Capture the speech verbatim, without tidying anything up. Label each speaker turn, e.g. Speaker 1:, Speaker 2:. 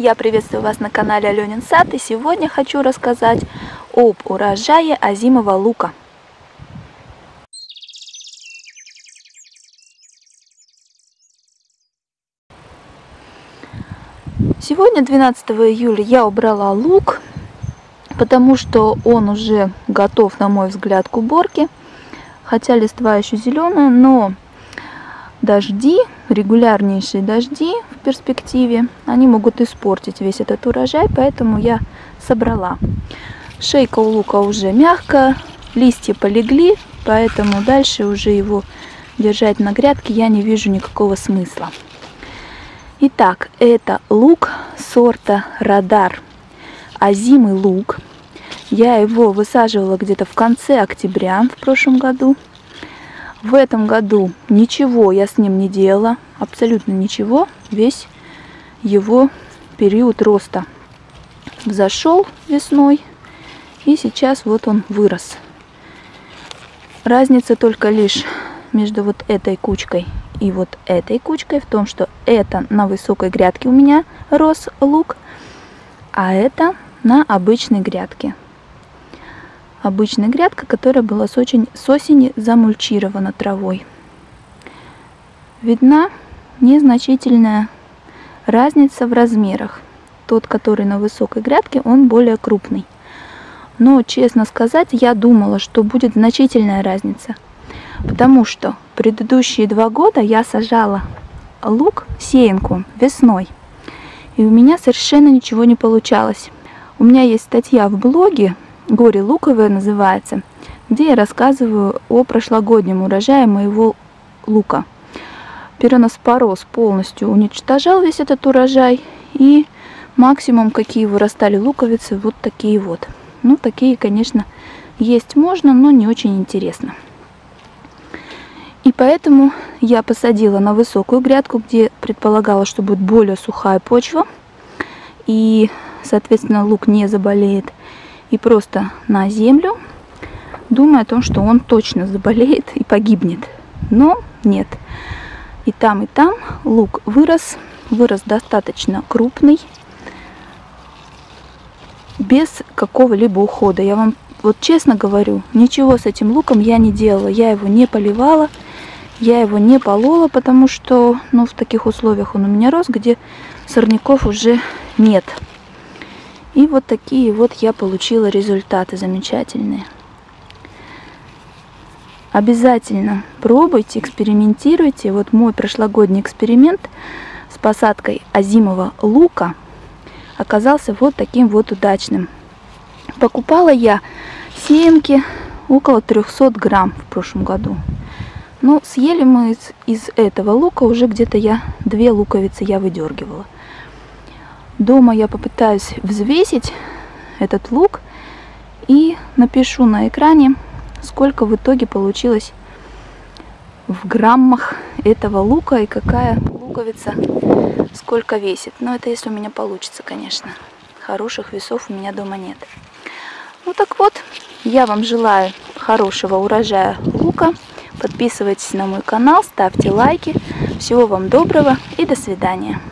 Speaker 1: Я приветствую вас на канале Аленин сад, и сегодня хочу рассказать об урожае озимого лука. Сегодня, двенадцатого июля, я убрала лук, потому что он уже готов, на мой взгляд, к уборке. Хотя листва еще зеленая, но дожди, регулярнейшие дожди в перспективе, они могут испортить весь этот урожай, поэтому я собрала. Шейка у лука уже мягкая, листья полегли, поэтому дальше уже его держать на грядке я не вижу никакого смысла. Итак, это лук сорта Радар, озимый лук. Я его высаживала где-то в конце октября в прошлом году. В этом году ничего я с ним не делала, абсолютно ничего. Весь его период роста взошел весной, и сейчас вот он вырос. Разница только лишь между вот этой кучкой и вот этой кучкой в том, что это на высокой грядке у меня рос лук, а это на обычной грядке. Обычная грядка, которая была с, очень, с осени замульчирована травой. Видна незначительная разница в размерах. Тот, который на высокой грядке, он более крупный. Но, честно сказать, я думала, что будет значительная разница. Потому что предыдущие два года я сажала лук, сеянку, весной. И у меня совершенно ничего не получалось. У меня есть статья в блоге, «Горе луковое» называется, где я рассказываю о прошлогоднем урожае моего лука. Пироноспороз полностью уничтожал весь этот урожай, и максимум, какие вырастали луковицы, вот такие вот. Ну, такие, конечно, есть можно, но не очень интересно. И поэтому я посадила на высокую грядку, где предполагала, что будет более сухая почва, и, соответственно, лук не заболеет. И просто на землю, думая о том, что он точно заболеет и погибнет. Но нет. И там, и там лук вырос, вырос достаточно крупный, без какого-либо ухода. Я вам вот честно говорю, ничего с этим луком я не делала. Я его не поливала, я его не полола, потому что, ну, в таких условиях он у меня рос, где сорняков уже нет. И вот такие вот я получила результаты замечательные. Обязательно пробуйте, экспериментируйте. Вот мой прошлогодний эксперимент с посадкой озимого лука оказался вот таким вот удачным. Покупала я семки около трёхсот грамм в прошлом году. Ну, съели мы из, из этого лука уже где-то я две луковицы я выдергивала. Дома я попытаюсь взвесить этот лук и напишу на экране, сколько в итоге получилось в граммах этого лука и какая луковица сколько весит. Но это если у меня получится, конечно. Хороших весов у меня дома нет. Ну так вот, я вам желаю хорошего урожая лука. Подписывайтесь на мой канал, ставьте лайки. Всего вам доброго и до свидания.